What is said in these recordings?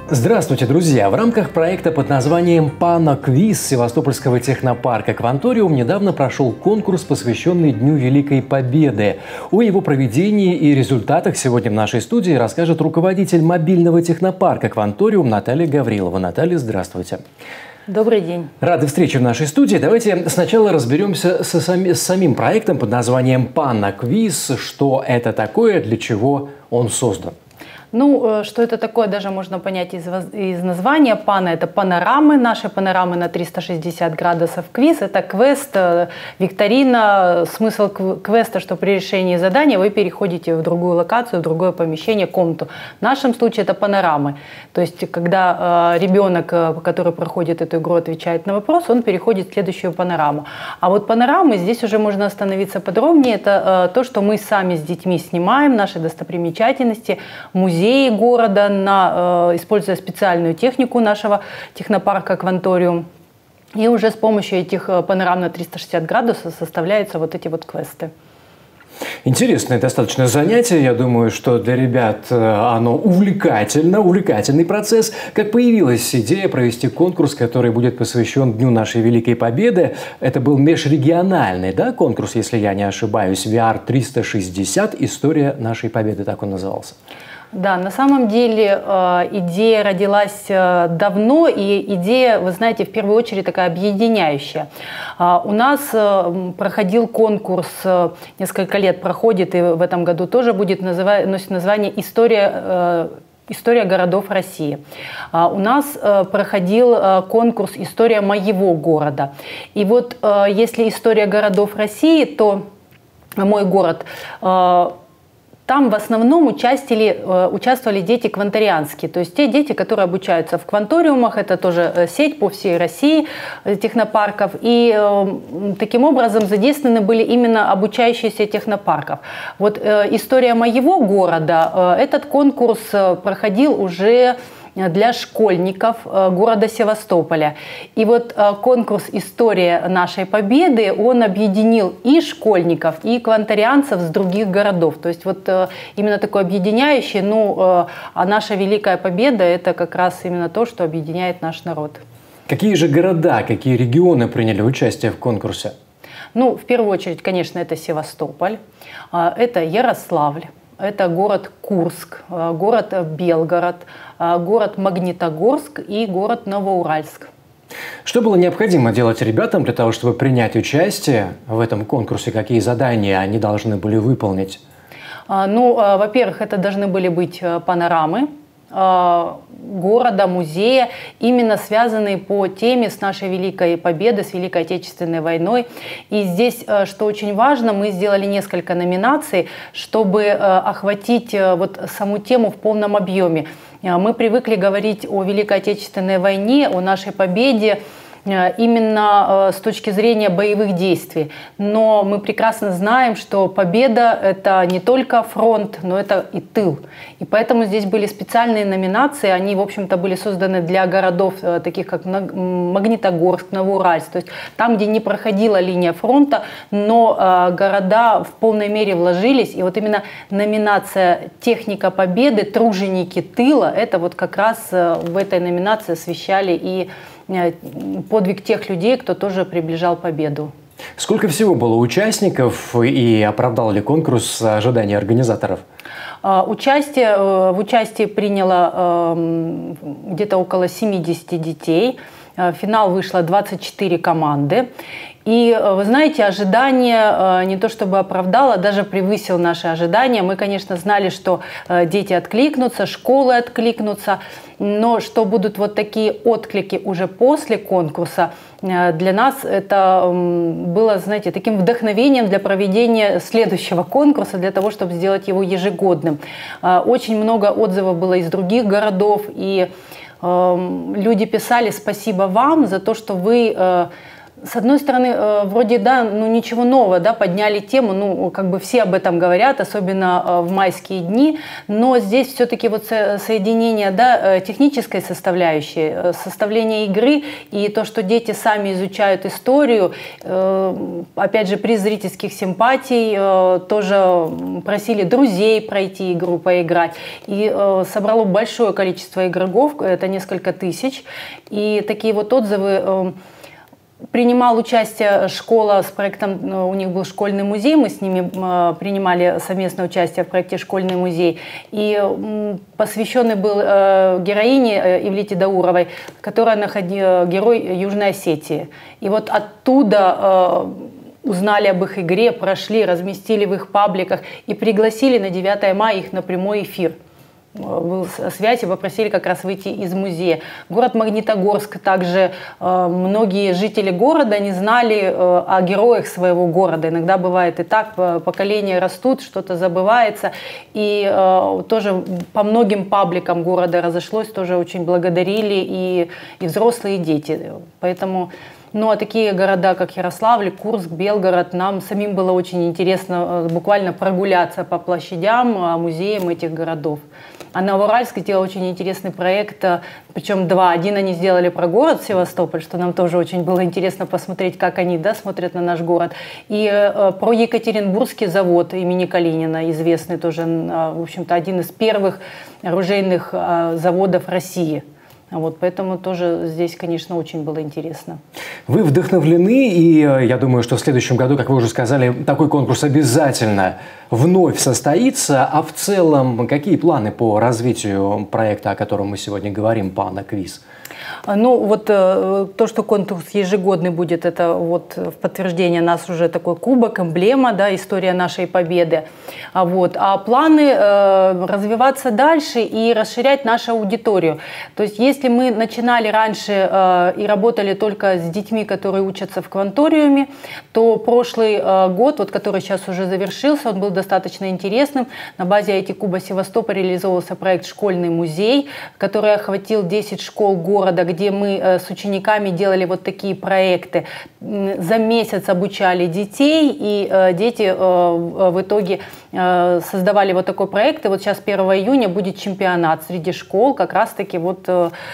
Здравствуйте, друзья! В рамках проекта под названием «Пано-квиз» Севастопольского технопарка «Кванториум» недавно прошел конкурс, посвященный Дню Великой Победы. О его проведении и результатах сегодня в нашей студии расскажет руководитель мобильного технопарка «Кванториум» Наталья Гаврилова. Наталья, здравствуйте! Добрый день. Рады встрече в нашей студии. Давайте сначала разберемся с самим проектом под названием «Пано-квиз». Что это такое, для чего он создан? Ну, что это такое, даже можно понять из названия. Пано – это панорамы, наши панорамы на 360 градусов. Квиз – это квест, викторина. Смысл квеста, что при решении задания вы переходите в другую локацию, в другое помещение, комнату. В нашем случае это панорамы. То есть, когда ребенок, который проходит эту игру, отвечает на вопрос, он переходит в следующую панораму. А вот панорамы, здесь уже можно остановиться подробнее. Это то, что мы сами с детьми снимаем, наши достопримечательности, музеи города, используя специальную технику нашего технопарка «Кванториум». И уже с помощью этих панорам на 360 градусов составляются вот эти вот квесты. Интересное достаточно занятие. Я думаю, что для ребят оно увлекательный процесс. Как появилась идея провести конкурс, который будет посвящен Дню нашей Великой Победы? Это был межрегиональный, конкурс, если я не ошибаюсь, VR 360 «История нашей Победы», так он назывался. Да, на самом деле идея родилась давно, и идея, вы знаете, в первую очередь такая объединяющая. У нас проходил конкурс, несколько лет проходит, и в этом году тоже носит название «История городов России». У нас проходил конкурс «История моего города». И вот если «История городов России», то мой город... Там в основном участвовали дети кванторианские, то есть те дети, которые обучаются в кванториумах, это тоже сеть по всей России технопарков, и таким образом задействованы были именно обучающиеся технопарков. Вот история моего города, этот конкурс проходил уже для школьников города Севастополя. И вот конкурс «История нашей Победы», он объединил и школьников, и кванторианцев с других городов. То есть вот именно такой объединяющий, а наша Великая Победа – это как раз именно то, что объединяет наш народ. Какие же города, какие регионы приняли участие в конкурсе? Ну, в первую очередь, конечно, это Севастополь, это Ярославль. Это город Курск, город Белгород, город Магнитогорск и город Новоуральск. Что было необходимо делать ребятам для того, чтобы принять участие в этом конкурсе? Какие задания они должны были выполнить? Ну, во-первых, это должны были быть панорамы города, музея, именно связанные по теме с нашей Великой Победой, с Великой Отечественной войной. И здесь, что очень важно, мы сделали несколько номинаций, чтобы охватить вот саму тему в полном объеме. Мы привыкли говорить о Великой Отечественной войне, о нашей победе, именно с точки зрения боевых действий. Но мы прекрасно знаем, что победа – это не только фронт, но это и тыл. И поэтому здесь были специальные номинации, они, в общем-то, были созданы для городов, таких как Магнитогорск, Новоуральск, то есть там, где не проходила линия фронта, но города в полной мере вложились. И вот именно номинация «Техника победы», «Труженики тыла» – это вот как раз в этой номинации освещали и подвиг тех людей, кто тоже приближал победу. Сколько всего было участников и оправдал ли конкурс ожидания организаторов? В участии приняло где-то около 70 детей. В финал вышло 24 команды. И вы знаете, ожидание не то чтобы оправдало, даже превысило наши ожидания. Мы, конечно, знали, что дети откликнутся, школы откликнутся, но что будут вот такие отклики уже после конкурса, для нас это было, знаете, таким вдохновением для проведения следующего конкурса, для того, чтобы сделать его ежегодным. Очень много отзывов было из других городов, и люди писали: спасибо вам за то, что вы С одной стороны, вроде, да, ну ничего нового, да, подняли тему, ну, как бы все об этом говорят, особенно в майские дни, но здесь все-таки вот соединение, да, технической составляющей, составление игры и то, что дети сами изучают историю, опять же, при зрительских симпатий тоже просили друзей пройти игру, поиграть, и собрало большое количество игроков, это несколько тысяч, и такие вот отзывы. Принимал участие школа с проектом, у них был школьный музей, мы с ними принимали совместное участие в проекте «Школьный музей». И посвященный был героине Ивлите Дауровой, которая герой Южной Осетии. И вот оттуда узнали об их игре, прошли, разместили в их пабликах и пригласили на 9 мая их на прямой эфир. Был связь и попросили как раз выйти из музея. Город Магнитогорск, также многие жители города не знали о героях своего города. Иногда бывает и так, поколения растут, что-то забывается. И тоже по многим пабликам города разошлось, тоже очень благодарили и взрослые, и дети. Поэтому... Ну, а такие города, как Ярославль, Курск, Белгород, нам самим было очень интересно буквально прогуляться по площадям, музеям этих городов. А Новоуральск сделал очень интересный проект, причем два. Один они сделали про город Севастополь, что нам тоже очень было интересно посмотреть, как они, да, смотрят на наш город. И про Екатеринбургский завод имени Калинина, известный тоже, в общем-то, один из первых оружейных заводов России. Вот, поэтому тоже здесь, конечно, очень было интересно. Вы вдохновлены, и я думаю, что в следующем году, как вы уже сказали, такой конкурс обязательно вновь состоится. А в целом, какие планы по развитию проекта, о котором мы сегодня говорим, «Панаквиз»? Ну, вот то, что конкурс ежегодный будет, это вот в подтверждение нас уже такой кубок, эмблема, да, история нашей победы. А планы развиваться дальше и расширять нашу аудиторию. То есть, если мы начинали раньше и работали только с детьми, которые учатся в кванториуме, то прошлый год, вот, который сейчас уже завершился, он был достаточно интересным. На базе IT-Куба Севастополь реализовывался проект «Школьный музей», который охватил 10 школ города, где мы с учениками делали вот такие проекты. За месяц обучали детей, и дети в итоге создавали вот такой проект. И вот сейчас 1 июня будет чемпионат среди школ, как раз-таки вот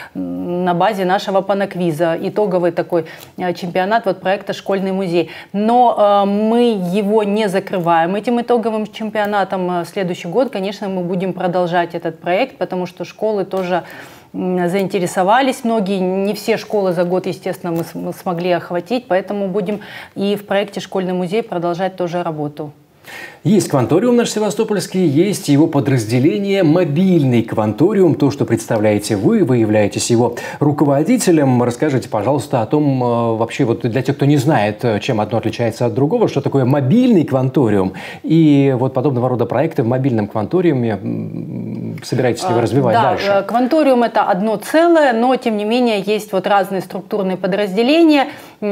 на базе нашего панаквиза. Итоговый такой чемпионат вот проекта «Школьный музей». Но мы его не закрываем этим итоговым чемпионатом. В следующий год, конечно, мы будем продолжать этот проект, потому что школы тоже заинтересовались многие. Не все школы за год, естественно, мы смогли охватить, поэтому будем и в проекте «Школьный музей» продолжать тоже работу. Есть кванториум наш севастопольский, есть его подразделение «Мобильный кванториум», то, что представляете вы являетесь его руководителем. Расскажите, пожалуйста, о том, вообще, вот для тех, кто не знает, чем одно отличается от другого, что такое мобильный кванториум, и вот подобного рода проекты в мобильном кванториуме собираетесь ли вы развивать дальше? Да, кванториум – это одно целое, но, тем не менее, есть вот разные структурные подразделения,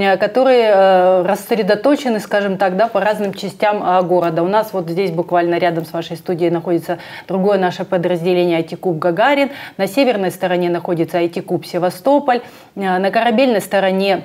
которые рассредоточены, скажем так, да, по разным частям города. У нас вот здесь буквально рядом с вашей студией находится другое наше подразделение IT-Куб Гагарин. На северной стороне находится IT-Куб Севастополь. На корабельной стороне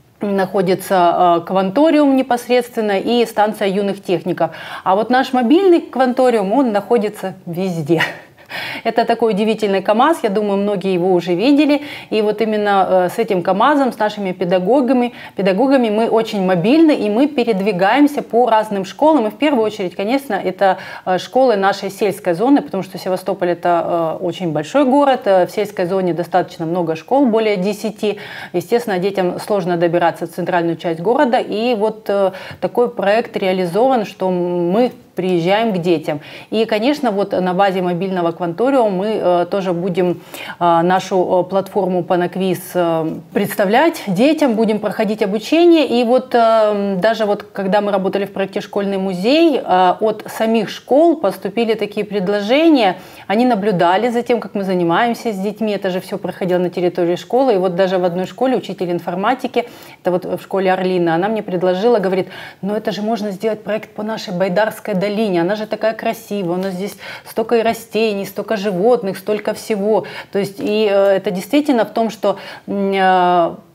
находится кванториум непосредственно и станция юных техников. А вот наш мобильный кванториум, он находится везде. Это такой удивительный КАМАЗ, я думаю, многие его уже видели. И вот именно с этим КАМАЗом, с нашими педагогами мы очень мобильны, и мы передвигаемся по разным школам. И в первую очередь, конечно, это школы нашей сельской зоны, потому что Севастополь – это очень большой город. В сельской зоне достаточно много школ, более 10. Естественно, детям сложно добираться в центральную часть города. И вот такой проект реализован, что мы приезжаем к детям. И, конечно, вот на базе мобильного кванториума мы тоже будем нашу платформу Панаквиз представлять детям, будем проходить обучение. И вот даже вот когда мы работали в проекте «Школьный музей», от самих школ поступили такие предложения. Они наблюдали за тем, как мы занимаемся с детьми. Это же все проходило на территории школы. И вот даже в одной школе учитель информатики, это вот в школе Орлина, она мне предложила, говорит, ну это же можно сделать проект по нашей Байдарской долине, она же такая красивая, у нас здесь столько и растений, столько животных, столько всего. То есть и это действительно в том, что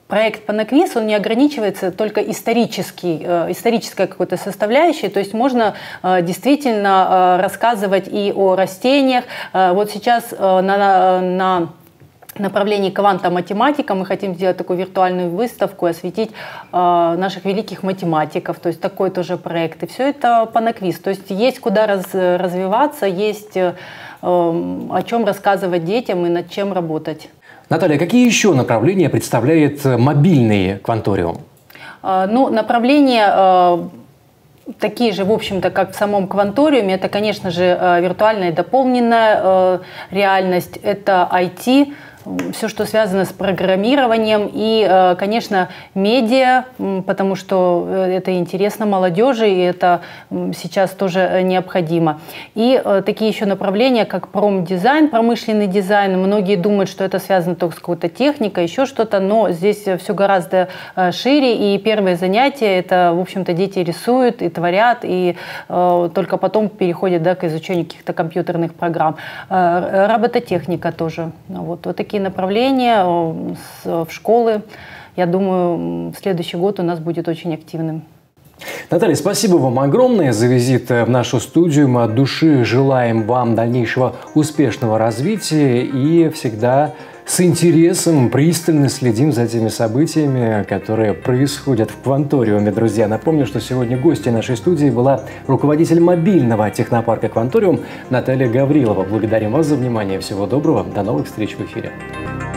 проект Панаквиз, он не ограничивается только исторической какой-то составляющей, то есть можно действительно рассказывать и о растениях. Вот сейчас на направлении квантоматематика мы хотим сделать такую виртуальную выставку, осветить наших великих математиков, то есть такой тоже проект. И все это Панаквиз, то есть есть куда развиваться, есть о чем рассказывать детям и над чем работать. Наталья, какие еще направления представляет мобильный кванториум? Ну, направления такие же, в общем-то, как в самом кванториуме. Это, конечно же, виртуальная и дополненная реальность, это IT, все, что связано с программированием и, конечно, медиа, потому что это интересно молодежи, и это сейчас тоже необходимо. И такие еще направления, как промдизайн, промышленный дизайн. Многие думают, что это связано только с какой-то техникой, еще что-то, но здесь все гораздо шире. И первые занятия, это, в общем-то, дети рисуют и творят, и только потом переходят, да, к изучению каких-то компьютерных программ. Робототехника тоже. Вот такие направления в школы. Я думаю, следующий год у нас будет очень активным. Наталья, спасибо вам огромное за визит в нашу студию. Мы от души желаем вам дальнейшего успешного развития и всегда с интересом пристально следим за теми событиями, которые происходят в Кванториуме, друзья. Напомню, что сегодня гостьей нашей студии была руководитель мобильного технопарка «Кванториум» Наталья Гаврилова. Благодарим вас за внимание. Всего доброго. До новых встреч в эфире.